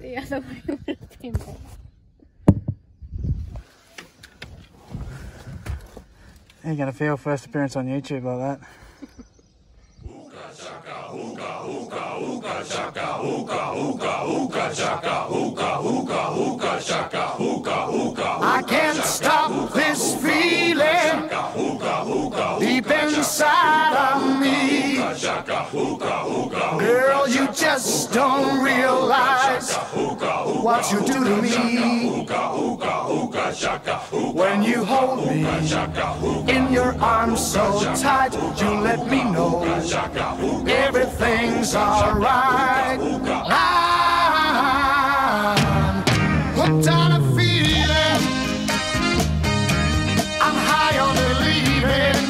The other way would have been better. How are you going to feel first appearance on YouTube like that? I can't stop this feeling deep inside of me. Girl, you just don't realize what you do to me. When you hold me in your arms so tight, you let me know everything's alright. I'm hooked on a feeling, I'm high on believing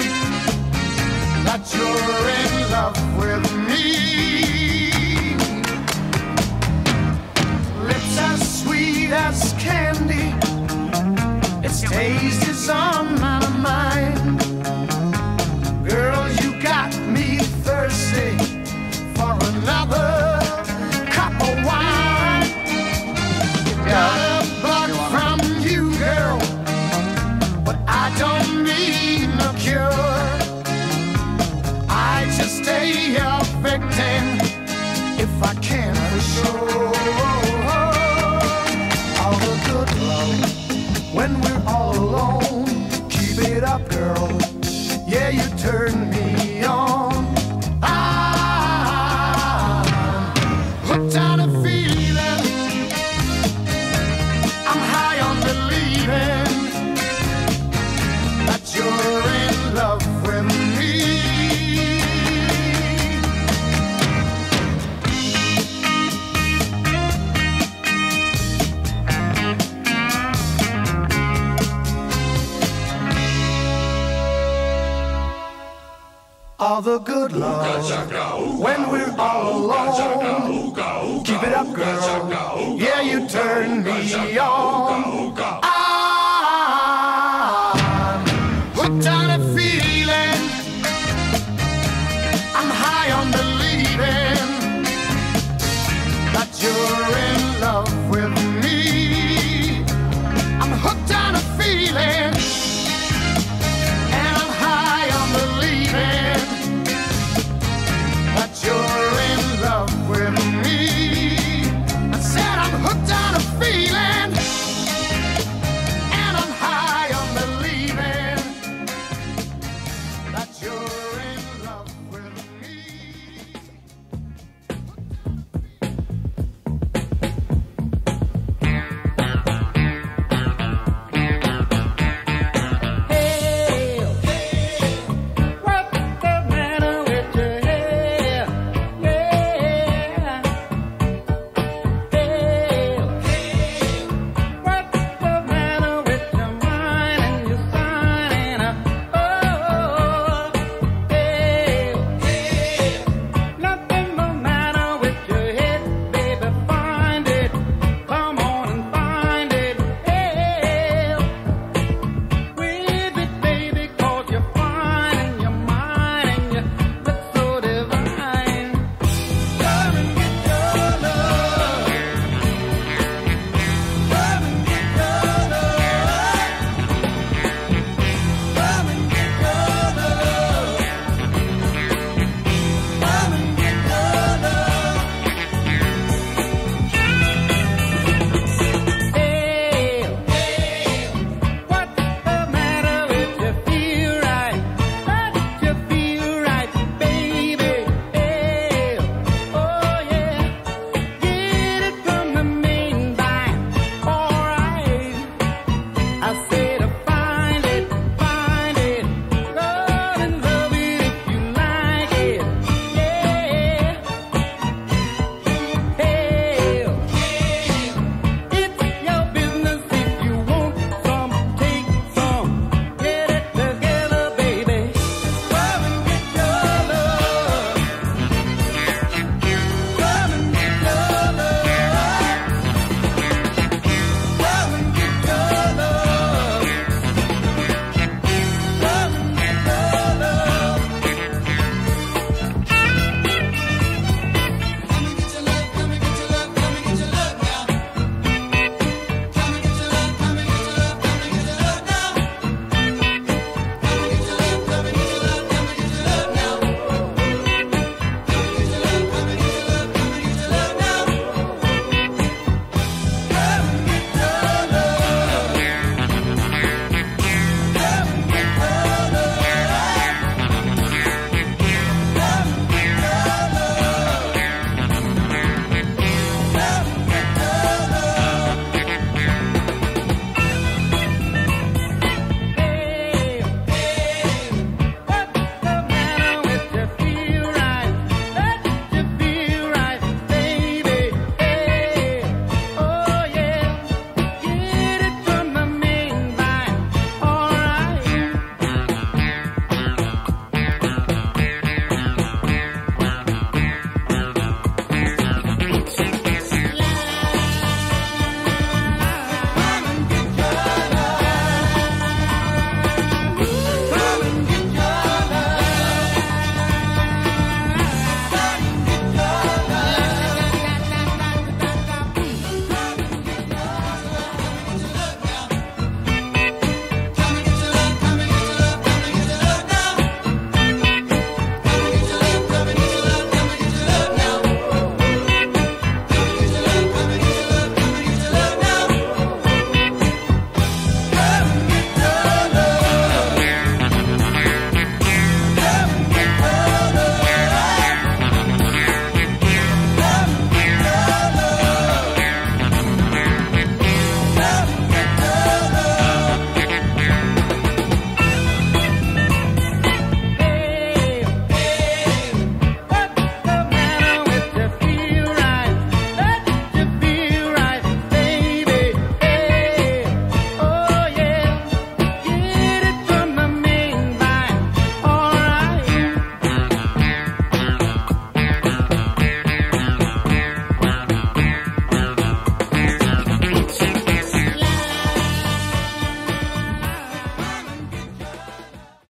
that you're in love with me. Lips as sweet as candy, its taste is on my mind. Girl, you got me thirsty for another cup of wine. Got a bug from you, girl, but I don't need no cure. I just stay a victim if I can for sure. All the good love when we're all alone. Keep it up, girl. Yeah, you turn me on. I'm hooked on a feeling, I'm high on believing that you're in love with me. All the good love when we're all alone. Keep it up, girl. Yeah, you turn me on.